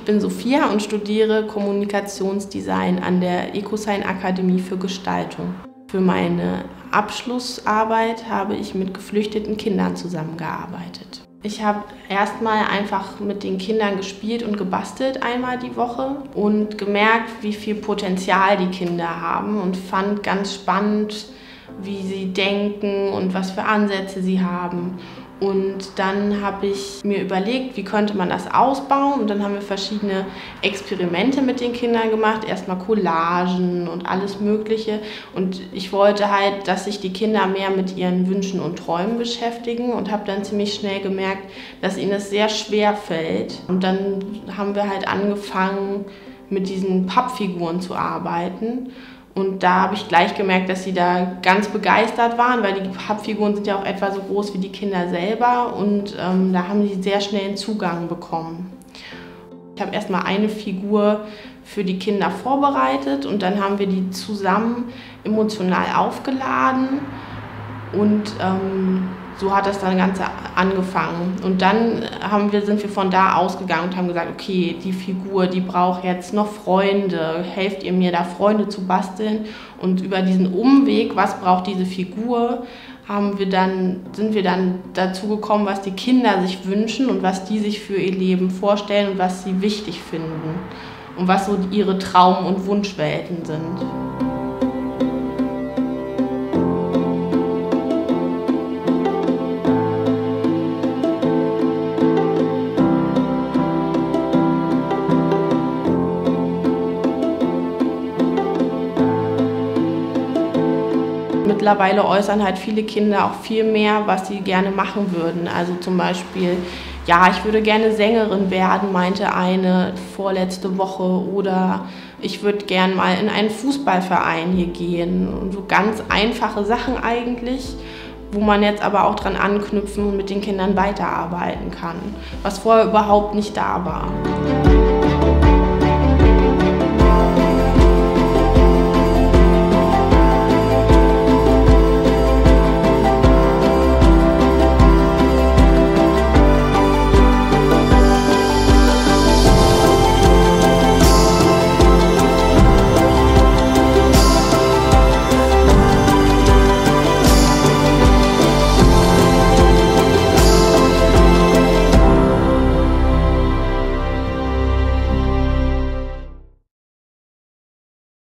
bin Sophia und studiere Kommunikationsdesign an der EcoSign Akademie für Gestaltung. Für meine Abschlussarbeit habe ich mit geflüchteten Kindern zusammengearbeitet. Ich habe erstmal einfach mit den Kindern gespielt und gebastelt einmal die Woche und gemerkt, wie viel Potenzial die Kinder haben und fand ganz spannend, wie sie denken und was für Ansätze sie haben. Und dann habe ich mir überlegt, wie könnte man das ausbauen, und dann haben wir verschiedene Experimente mit den Kindern gemacht, erstmal Collagen und alles Mögliche, und ich wollte halt, dass sich die Kinder mehr mit ihren Wünschen und Träumen beschäftigen und habe dann ziemlich schnell gemerkt, dass ihnen das sehr schwer fällt, und dann haben wir halt angefangen, mit diesen Pappfiguren zu arbeiten. Und da habe ich gleich gemerkt, dass sie da ganz begeistert waren, weil die Pappfiguren sind ja auch etwa so groß wie die Kinder selber, und da haben sie sehr schnell einen Zugang bekommen. Ich habe erstmal eine Figur für die Kinder vorbereitet und dann haben wir die zusammen emotional aufgeladen, und so hat das dann ganz angefangen. Und dann sind wir von da ausgegangen und haben gesagt, okay, die Figur, die braucht jetzt noch Freunde, helft ihr mir da Freunde zu basteln. Und über diesen Umweg, was braucht diese Figur, sind wir dann dazu gekommen, was die Kinder sich wünschen und was die sich für ihr Leben vorstellen und was sie wichtig finden und was so ihre Traum- und Wunschwelten sind. Mittlerweile äußern halt viele Kinder auch viel mehr, was sie gerne machen würden. Also zum Beispiel, ja, ich würde gerne Sängerin werden, meinte eine vorletzte Woche, oder ich würde gern mal in einen Fußballverein hier gehen. Und so ganz einfache Sachen eigentlich, wo man jetzt aber auch dran anknüpfen und mit den Kindern weiterarbeiten kann, was vorher überhaupt nicht da war.